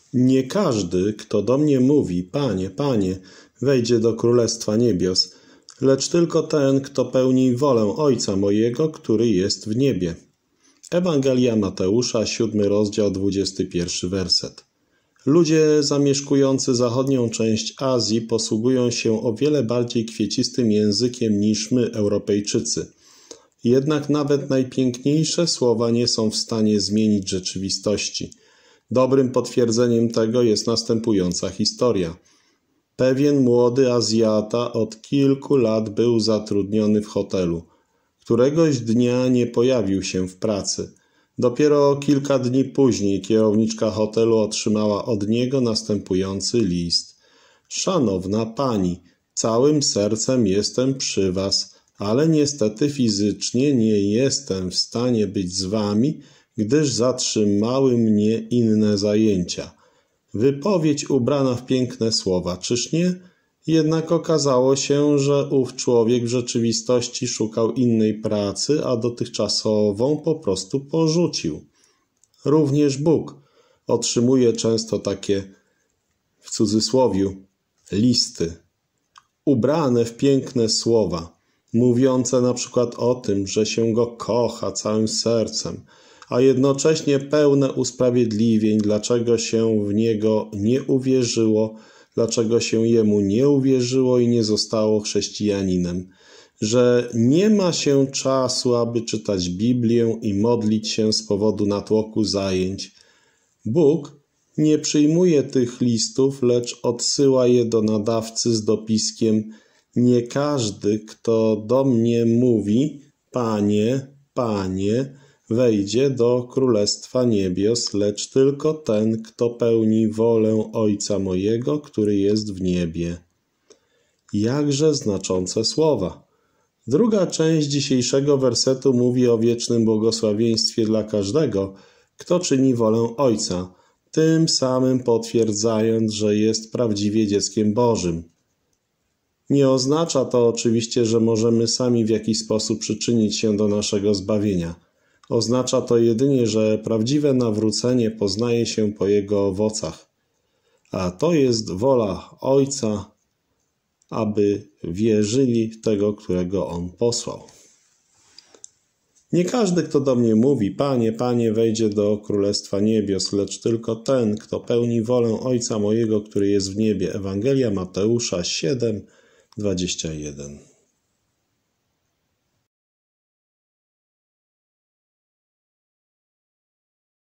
Nie każdy, kto do mnie mówi, Panie, Panie, wejdzie do Królestwa Niebios, lecz tylko ten, kto pełni wolę Ojca mojego, który jest w niebie. Ewangelia Mateusza, 7 rozdział, 21 werset. Ludzie zamieszkujący zachodnią część Azji posługują się o wiele bardziej kwiecistym językiem niż my, Europejczycy. Jednak nawet najpiękniejsze słowa nie są w stanie zmienić rzeczywistości. Dobrym potwierdzeniem tego jest następująca historia. Pewien młody Azjata od kilku lat był zatrudniony w hotelu. Któregoś dnia nie pojawił się w pracy. Dopiero kilka dni później kierowniczka hotelu otrzymała od niego następujący list. Szanowna pani, całym sercem jestem przy was, ale niestety fizycznie nie jestem w stanie być z wami, gdyż zatrzymały mnie inne zajęcia. Wypowiedź ubrana w piękne słowa, czyż nie? Jednak okazało się, że ów człowiek w rzeczywistości szukał innej pracy, a dotychczasową po prostu porzucił. Również Bóg otrzymuje często takie, w cudzysłowiu, listy, ubrane w piękne słowa, mówiące na przykład o tym, że się Go kocha całym sercem, a jednocześnie pełne usprawiedliwień, dlaczego się w Niego nie uwierzyło, dlaczego się Jemu nie uwierzyło i nie zostało chrześcijaninem, że nie ma się czasu, aby czytać Biblię i modlić się z powodu natłoku zajęć. Bóg nie przyjmuje tych listów, lecz odsyła je do nadawcy z dopiskiem: nie każdy, kto do mnie mówi, Panie, Panie, wejdzie do Królestwa Niebios, lecz tylko ten, kto pełni wolę Ojca mojego, który jest w niebie. Jakże znaczące słowa. Druga część dzisiejszego wersetu mówi o wiecznym błogosławieństwie dla każdego, kto czyni wolę Ojca, tym samym potwierdzając, że jest prawdziwie dzieckiem Bożym. Nie oznacza to oczywiście, że możemy sami w jakiś sposób przyczynić się do naszego zbawienia. Oznacza to jedynie, że prawdziwe nawrócenie poznaje się po jego owocach. A to jest wola Ojca, aby wierzyli w tego, którego On posłał. Nie każdy, kto do mnie mówi, Panie, Panie, wejdzie do Królestwa Niebios, lecz tylko ten, kto pełni wolę Ojca mojego, który jest w niebie. Ewangelia Mateusza 7:21.